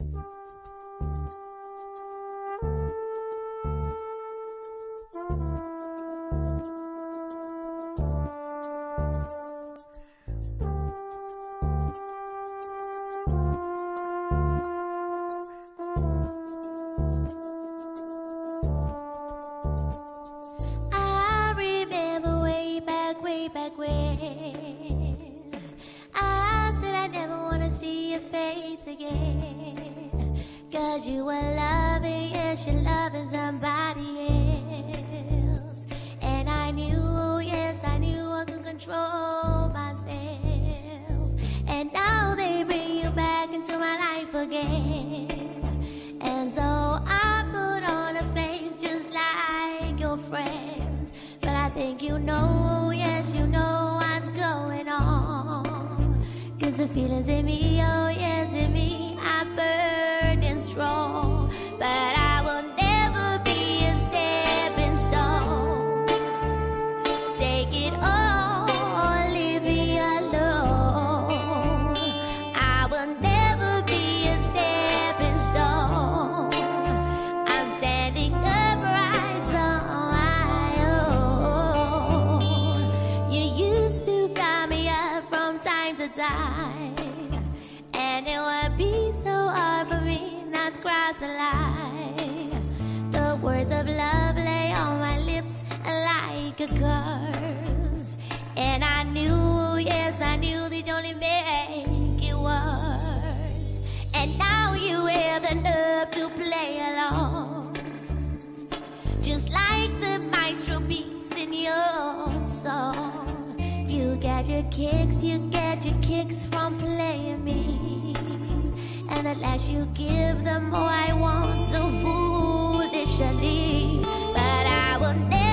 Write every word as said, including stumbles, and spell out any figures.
Cause you were loving, yes, you're loving somebody else. And I knew, yes, I knew I could control myself. And now they bring you back into my life again. And so I put on a face just like your friends. But I think you know, yes, you know what's going on. Cause the feelings in me, oh yes, in me, I burn and strong. But I will never be a stepping stone. Take it all or leave me alone. I will never be a stepping stone. I'm standing upright on my own. You used to call me up from time to time, and it would be so hard for me not to cross a line. The words of love lay on my lips like a curse, and I knew, yes, I knew they'd only make it worse. And now you have the nerve to play along, just like the maestro beats in your song. You get your kicks, you get your kicks from playing me, and the less you give, the more I want so foolishly. But I will never